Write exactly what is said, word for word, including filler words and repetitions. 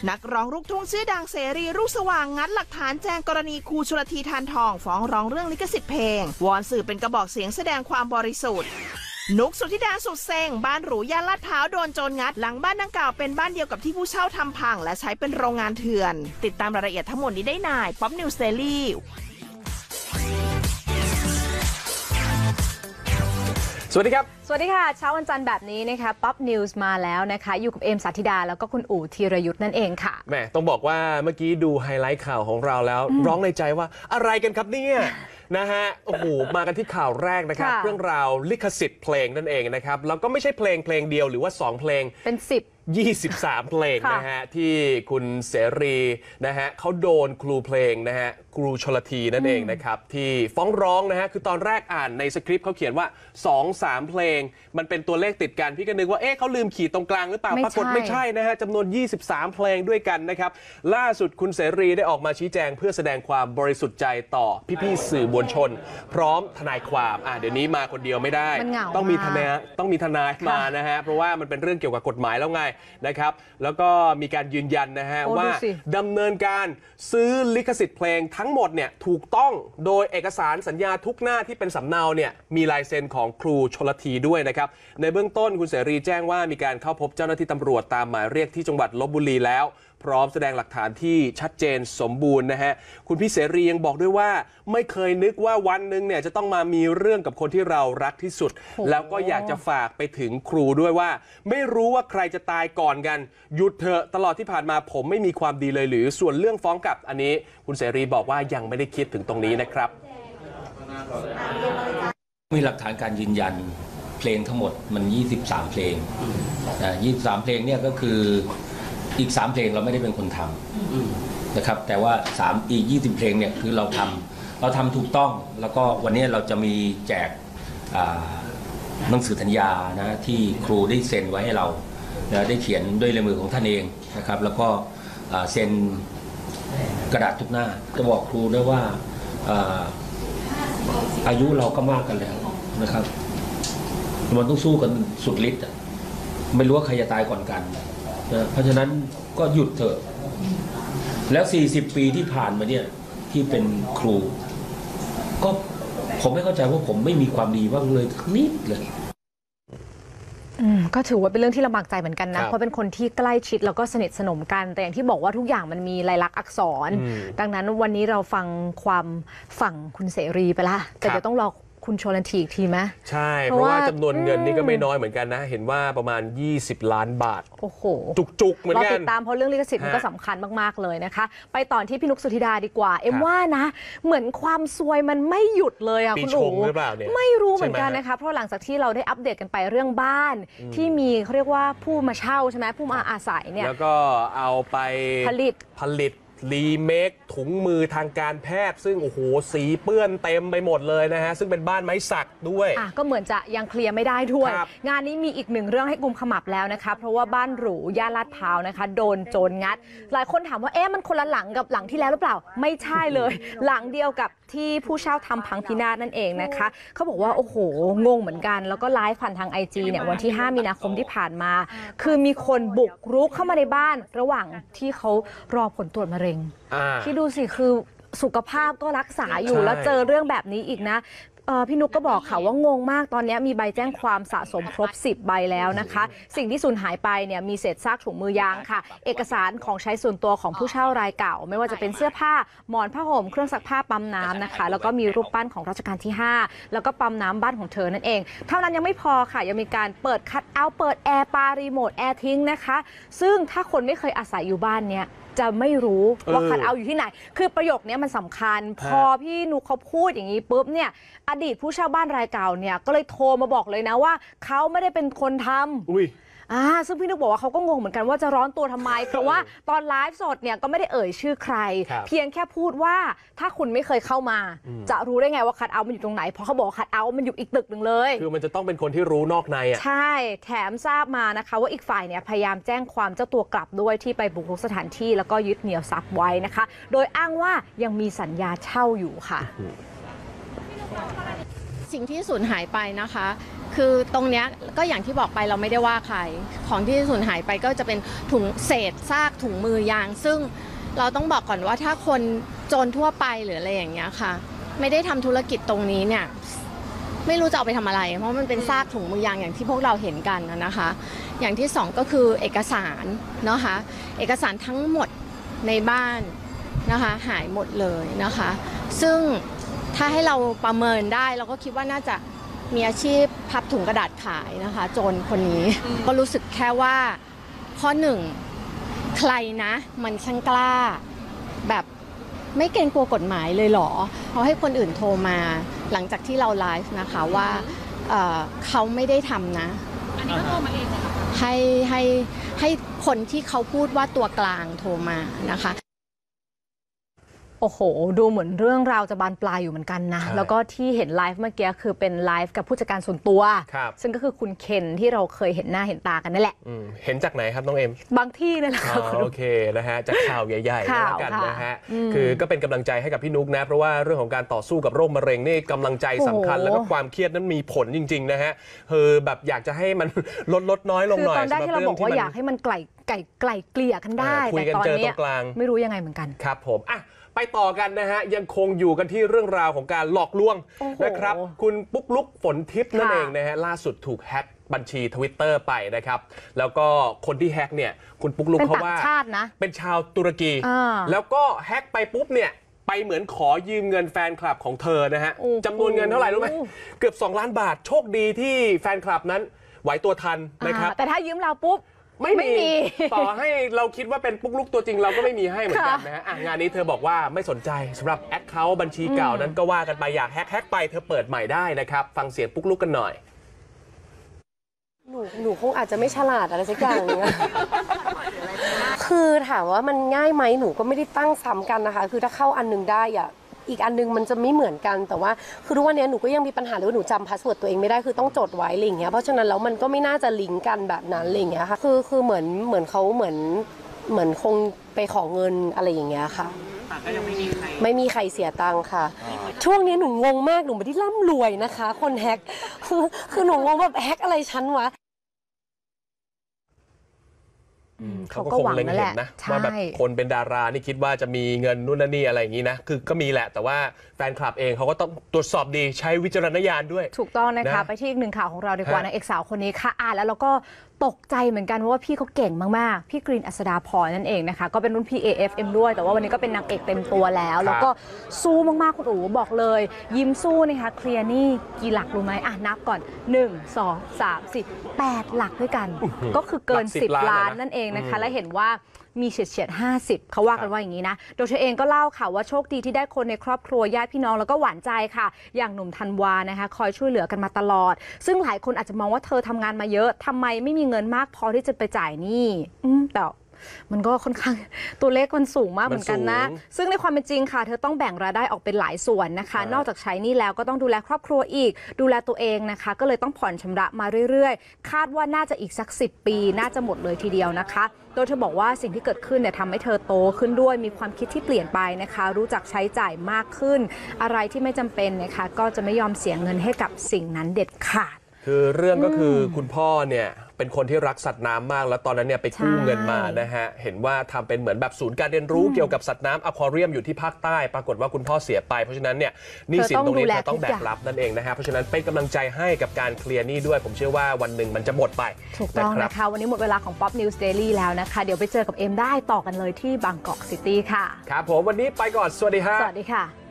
นักร้องลูกทุ่งชื่อดังเสรีรุ่งสว่างงัดหลักฐานแจ้งกรณีครูชลธี ทานทองฟ้องร้องเรื่องลิขสิทธิ์เพลงวอนสื่อเป็นกระบอกเสียงแสดงความบริสุทธิ์นุกสุธิดาสุดเซ็งบ้านหรูย่านลาดพร้าวโดนโจรงัดหลังบ้านดังกล่าวเป็นบ้านเดียวกับที่ผู้เช่าทำพังและใช้เป็นโรงงานเถื่อนติดตามรายละเอียดทั้งหมดนี้ได้ในป๊อปนิวส์เดลี่สวัสดีครับสวัสดีค่ะเช้าวันจันทร์แบบนี้นะคะป๊อปนิวส์มาแล้วนะคะอยู่กับเอมสาธิดาแล้วก็คุณอู๋ธีรยุทธ์นั่นเองค่ะแหมต้องบอกว่าเมื่อกี้ดูไฮไลท์ข่าวของเราแล้วร้องในใจว่าอะไรกันครับเนี่ยนะฮะโอ้โหมากันที่ข่าวแรกนะครับเรื่องราวลิขสิทธิ์เพลงนั่นเองนะครับแล้วก็ไม่ใช่เพลงเพลงเดียวหรือว่าสองเพลงเป็นสิบยี่สิบสามเพลงนะฮะที่คุณเสรีนะฮะเขาโดนครูเพลงนะฮะครูชลธีนั่นเองนะครับที่ฟ้องร้องนะฮะคือตอนแรกอ่านในสคริปต์เขาเขียนว่า สองสาม เพลงมันเป็นตัวเลขติดกันพี่ก็นึกว่าเอ๊ะเขาลืมขีดตรงกลางหรือเปล่าปรากฏไม่ใช่นะฮะจำนวนยี่สิบสามเพลงด้วยกันนะครับล่าสุดคุณเสรีได้ออกมาชี้แจงเพื่อแสดงความบริสุทธิ์ใจต่อพี่ๆสื่อมวลชนพร้อมทนายความอ่ะเดี๋ยวนี้มาคนเดียวไม่ได้ต้องมีทนายต้องมีทนายมานะฮะเพราะว่ามันเป็นเรื่องเกี่ยวกับกฎหมายแล้วไงนะครับแล้วก็มีการยืนยันนะฮะว่าดำเนินการซื้อลิขสิทธิ์เพลงทั้งหมดเนี่ยถูกต้องโดยเอกสารสัญญาทุกหน้าที่เป็นสำเนาเนี่ยมีลายเซ็นของครูชลธีด้วยนะครับในเบื้องต้นคุณเสรีแจ้งว่ามีการเข้าพบเจ้าหน้าที่ตำรวจตามหมายเรียกที่จังหวัดลพบุรีแล้วพร้อมแสดงหลักฐานที่ชัดเจนสมบูรณ์นะฮะคุณพี่เสรียังบอกด้วยว่าไม่เคยนึกว่าวันหนึ่งเนี่ยจะต้องมามีเรื่องกับคนที่เรารักที่สุดแล้วก็อยากจะฝากไปถึงครูด้วยว่าไม่รู้ว่าใครจะตายก่อนกันหยุดเถอะตลอดที่ผ่านมาผมไม่มีความดีเลยหรือส่วนเรื่องฟ้องกลับอันนี้คุณเสรีบอกว่ายังไม่ได้คิดถึงตรงนี้นะครับมีหลักฐานการยืนยันเพลงทั้งหมดมันยี่สิบสามเพลงนะยี่สิบสามเพลงเนี่ยก็คืออีกสามเพลงเราไม่ได้เป็นคนทำนะครับแต่ว่าสามอีกยี่สิบเพลงเนี่ยคือเราทำเราทำถูกต้องแล้วก็วันนี้เราจะมีแจกหนังสือสัญญานะที่ครูได้เซ็นไว้ให้เราได้เขียนด้วยลายมือของท่านเองนะครับแล้วก็เซ็นกระดาษทุกหน้าจะบอกครูได้ว่าอายุเราก็มากกันแล้วนะครับมันต้องสู้กันสุดฤทธิ์ไม่รู้ว่าใครจะตายก่อนกันนะเพราะฉะนั้นก็หยุดเถอะแล้วสี่สิบปีที่ผ่านมาเนี่ยที่เป็นครูก็ผมไม่เข้าใจว่าผมไม่มีความดีบ้างเลยนิดเลยอืมก็ถือว่าเป็นเรื่องที่ลำบากใจเหมือนกันนะเพราะเป็นคนที่ใกล้ชิดแล้วก็สนิทสนมกันแต่อย่างที่บอกว่าทุกอย่างมันมีลายลักษณ์อักษรดังนั้นวันนี้เราฟังความฝั่งคุณเสรีไปละแต่เดี๋ยวต้องรอคุณชลธีอีกทีไหมใช่เพราะว่าจำนวนเงินนี่ก็ไม่น้อยเหมือนกันนะเห็นว่าประมาณยี่สิบล้านบาทโอ้โหจุกๆเหมือนกันเราติดตามเพราะเรื่องลิขสิทธิ์มันก็สำคัญมากๆเลยนะคะไปต่อที่พี่นุกสุธิดาดีกว่าเอ็มว่านะเหมือนความซวยมันไม่หยุดเลยอ่ะคุณอู๋ไม่รู้เหมือนกันนะคะเพราะหลังจากที่เราได้อัปเดตกันไปเรื่องบ้านที่มีเขาเรียกว่าผู้มาเช่าใช่ไหมผู้มาอาศัยเนี่ยแล้วก็เอาไปผลิตผลิตรีเมคถุงมือทางการแพทย์ซึ่งโอ้โหสีเปื้อนเต็มไปหมดเลยนะฮะซึ่งเป็นบ้านไม้สักด้วยอ่ะก็เหมือนจะยังเคลียร์ไม่ได้ด้วยงานนี้มีอีกหนึ่งเรื่องให้กุมขมับแล้วนะคะเพราะว่าบ้านหรูย่านลาดพร้าวนะคะโดนโจรงัดหลายคนถามว่าเอ๊ะมันคนละหลังกับหลังที่แล้วหรือเปล่าไม่ใช่เลยหลังเดียวกับที่ผู้เช่าทำพังพินาศนั่นเองนะคะเขาบอกว่าโอ้โหงงเหมือนกันแล้วก็ไลฟ์ผ่านทาง ไอ จี เนี่ยวันที่ห้ามีนาคมที่ผ่านมาคือมีคนบุกรุกเข้ามาในบ้านระหว่างที่เขารอผลตรวจมะเร็งที่ดูสิคือสุขภาพก็รักษาอยู่แล้วเจอเรื่องแบบนี้อีกนะพี่นุกก็บอกค่ะว่างงมากตอนนี้มีใบแจ้งความสะสมครบสิบใบแล้วนะคะสิ่งที่สูญหายไปเนี่ยมีเศษซากถุงมือยางค่ะเอกสารของใช้ส่วนตัวของผู้เช่ารายเก่าไม่ว่าจะเป็นเสื้อผ้าหมอนผ้าห่มเครื่องซักผ้าปั๊มน้ำนะคะแล้วก็มีรูปปั้นของรัชกาลที่ห้าแล้วก็ปั๊มน้ำบ้านของเธอนั่นเองเท่านั้นยังไม่พอค่ะยังมีการเปิดคัทเอาท์เปิดแอร์ปารีโมทแอร์ทิ้งนะคะซึ่งถ้าคนไม่เคยอาศัยอยู่บ้านเนี้ยจะไม่รู้ว่าคัทเอาท์อยู่ที่ไหนคือประโยคนี้มันสำคัญพอพี่นุกเขาพูดอย่างนี้ปุ๊บเนี่ยอดีตผู้เช่าบ้านรายเก่าเนี่ยก็เลยโทรมาบอกเลยนะว่าเขาไม่ได้เป็นคนทำอุ้ยอ่าซึ่งพี่นุกบอกว่าเขาก็งงเหมือนกันว่าจะร้อนตัวทำไมเพราะว่าตอนไลฟ์สดเนี่ยก็ไม่ได้เอ่ยชื่อใครเพียงแค่พูดว่าถ้าคุณไม่เคยเข้ามาจะรู้ได้ไงว่าคัทเอาท์มันอยู่ตรงไหนเพราะเขาบอกคัทเอาท์มันอยู่อีกตึกหนึ่งเลยคือมันจะต้องเป็นคนที่รู้นอกในอ่ะใช่แถมทราบมานะคะว่าอีกฝ่ายเนี่ยพยายามแจ้งความเจ้าตัวกลับด้วยที่ไปบุกรุกสถานที่แล้วก็ยึดเหนี่ยวทรัพย์ไว้นะคะโดยอ้างว่ายังมีสัญญาเช่าอยู่ค่ะสิ่งที่สูญหายไปนะคะคือตรงเนี้ยก็อย่างที่บอกไปเราไม่ได้ว่าใครของที่สูญหายไปก็จะเป็นถุงเศษซากถุงมือยาง ซึ่งเราต้องบอกก่อนว่าถ้าคนโจรทั่วไปหรืออะไรอย่างเงี้ยค่ะไม่ได้ทำธุรกิจตรงนี้เนี่ยไม่รู้จะเอาไปทำอะไรเพราะมันเป็นซากถุงมือยางอย่างที่พวกเราเห็นกันนะคะอย่างที่สองก็คือเอกสารเนาะคะเอกสารทั้งหมดในบ้านนะคะหายหมดเลยนะคะซึ่งถ้าให้เราประเมินได้เราก็คิดว่าน่าจะมีอาชีพพับถุงกระดาษขายนะคะโจรคนนี้ก็รู้สึกแค่ว่าข้อหนึ่งใครนะมันช่างกล้าแบบไม่เกรงกลัวกฎหมายเลยเหรอเขาให้คนอื่นโทรมาหลังจากที่เราไลฟ์นะคะว่า เอ่อ เขาไม่ได้ทำนะอันนี้ก็โทรมาเองให้ให้ให้คนที่เขาพูดว่าตัวกลางโทรมานะคะโอ้โหดูเหมือนเรื่องราวจะบานปลายอยู่เหมือนกันนะแล้วก็ที่เห็นไลฟ์เมื่อกี้คือเป็นไลฟ์กับผู้จัดการส่วนตัวซึ่งก็คือคุณเคนที่เราเคยเห็นหน้าเห็นตากันนั่นแหละเห็นจากไหนครับน้องเอ็มบางที่นั่นแหละครับโอเคนะฮะจากข่าวใหญ่ๆแล้วกันนะฮะคือก็เป็นกำลังใจให้กับพี่นุ๊กนะเพราะว่าเรื่องของการต่อสู้กับโรคมะเร็งนี่กำลังใจสำคัญแล้วก็ความเครียดนั้นมีผลจริงๆนะฮะคือแบบอยากจะให้มันลดลดน้อยลงหน่อยคือตอนแรกที่เราบอกว่าอยากให้มันไกลไกลไกลเกลี่ยกันได้แต่ตอนนี้ไม่รู้ยังไงเหมือนกันครับผมอ่ะไปต่อกันนะฮะยังคงอยู่กันที่เรื่องราวของการหลอกลวงนะครับคุณปุ๊กลุกฝนทิพย์นั่นเองนะฮะล่าสุดถูกแฮ็กบัญชี ทวิตเตอร์ ไปนะครับแล้วก็คนที่แฮ็กเนี่ยคุณปุ๊กลุกเขาว่าเป็นชาวตุรกีแล้วก็แฮ็กไปปุ๊บเนี่ยไปเหมือนขอยืมเงินแฟนคลับของเธอนะฮะจำนวนเงินเท่าไหร่รู้ไหมเกือบสองล้านบาทโชคดีที่แฟนคลับนั้นไหวตัวทันนะครับแต่ถ้ายืมเราปุ๊บไม่มีต่อให้เราคิดว่าเป็นปุ๊กลุกตัวจริงเราก็ไม่มีให้เหมือนกันนะฮะงานนี้เธอบอกว่าไม่สนใจสำหรับแอคเคาท์บัญชีเก่านั้นก็ว่ากันไปอยากแฮกแฮกไปเธอเปิดใหม่ได้นะครับฟังเสียงปุ๊กลุกกันหน่อยหนูหนูคงอาจจะไม่ฉลาดอะไรสักอย่างนึงคือถามว่ามันง่ายไหมหนูก็ไม่ได้ตั้งซ้ำกันนะคะคือถ้าเข้าอันนึงได้อะอีกอันนึงมันจะไม่เหมือนกันแต่ว่าคือทุกวันนี้หนูก็ยังมีปัญหาเลยว่าหนูจำพาสเวิร์ดตัวเองไม่ได้คือต้องจดไว้อะไรอย่างเงี้ยเพราะฉะนั้นแล้วมันก็ไม่น่าจะลิงก์กันแบบนั้นอะไรอย่างเงี้ยค่ะคือคือเหมือนเหมือนเขาเหมือนเหมือนคงไปขอเงินอะไรอย่างเงี้ยค่ะก็ยังไม่มีใครไม่มีใครเสียตังค์ค่ะช่วงนี้หนูงงมากหนูไม่ได้ร่ำรวยนะคะคนแฮกคือคือหนูงงแบบแฮกอะไรชั้นวะเขาก็คงเล็งเห็นนะว่าแบบคนเป็นดารานี่คิดว่าจะมีเงินนู่นนี่อะไรอย่างนี้นะคือก็มีแหละแต่ว่าแฟนคลับเองเขาก็ต้องตรวจสอบดีใช้วิจารณญาณด้วยถูกต้องนะคะไปที่อีกหนึ่งข่าวของเราดีกว่านางเอกสาวคนนี้ค่ะอ่านแล้วเราก็ตกใจเหมือนกันเพราะว่าพี่เขาเก่งมากๆพี่กรีนอัศดาพรนั่นเองนะคะก็เป็นรุ่นพี่ เอ เอฟ เอ็ม ด้วยแต่ว่าวันนี้ก็เป็นนางเอกเต็มตัวแล้วแล้วก็สู้มากๆคุณอู๋บอกเลยยิ้มสู้นะคะเคลียร์นี่กี่หลักรู้ไหมอ่ะนับก่อนหนึ่ง สอง สาม สี่ แปดหลักด้วยกันก็คือเกินสิบล้านนั่นเองนะคะและเห็นว่ามีเฉียดเฉียดห้าสิบเขาว่ากันว่าอย่างนี้นะโดยเธอเองก็เล่าค่ะว่าโชคดีที่ได้คนในครอบครัวญาติพี่น้องแล้วก็หวานใจค่ะอย่างหนุ่มธันวานะคะคอยช่วยเหลือกันมาตลอดซึ่งหลายคนอาจจะมองว่าเธอทำงานมาเยอะทำไมไม่มีเงินมากพอที่จะไปจ่ายหนี้แต่มันก็ค่อนข้างตัวเลขมันสูงมากเหมือนกันนะซึ่งในความเป็นจริงค่ะเธอต้องแบ่งรายได้ออกเป็นหลายส่วนนะคะนอกจากใช้หนี้แล้วก็ต้องดูแลครอบครัวอีกดูแลตัวเองนะคะก็เลยต้องผ่อนชำระมาเรื่อยๆคาดว่าน่าจะอีกสักสิบปีน่าจะหมดเลยทีเดียวนะคะโดยเธอบอกว่าสิ่งที่เกิดขึ้นเนี่ยทำให้เธอโตขึ้นด้วยมีความคิดที่เปลี่ยนไปนะคะรู้จักใช้จ่ายมากขึ้นอะไรที่ไม่จำเป็นนะคะก็จะไม่ยอมเสียเงินให้กับสิ่งนั้นเด็ดขาดคือเรื่องก็คือคุณพ่อเนี่ยเป็นคนที่รักสัตว์น้ำมากแล้วตอนนั้นเนี่ยไปกู้เงินมานะฮะเห็นว่าทำเป็นเหมือนแบบศูนย์การเรียนรู้เกี่ยวกับสัตว์น้ำอควาเรียมอยู่ที่ภาคใต้ปรากฏว่าคุณพ่อเสียไปเพราะฉะนั้นเนี่ยหนี้สินตรงนี้เธอต้องแบกรับนั่นเองนะฮะเพราะฉะนั้นเป็นกำลังใจให้กับการเคลียร์หนี้ด้วยผมเชื่อว่าวันหนึ่งมันจะหมดไปถูกต้องนะคะวันนี้หมดเวลาของ Pop News Daily แล้วนะคะเดี๋ยวไปเจอกับเอ็มได้ต่อกันเลยที่บางกอกซิตี้ค่ะครับผมวันนี้ไปก่อนสวัสดีครับสวัสดีค่ะ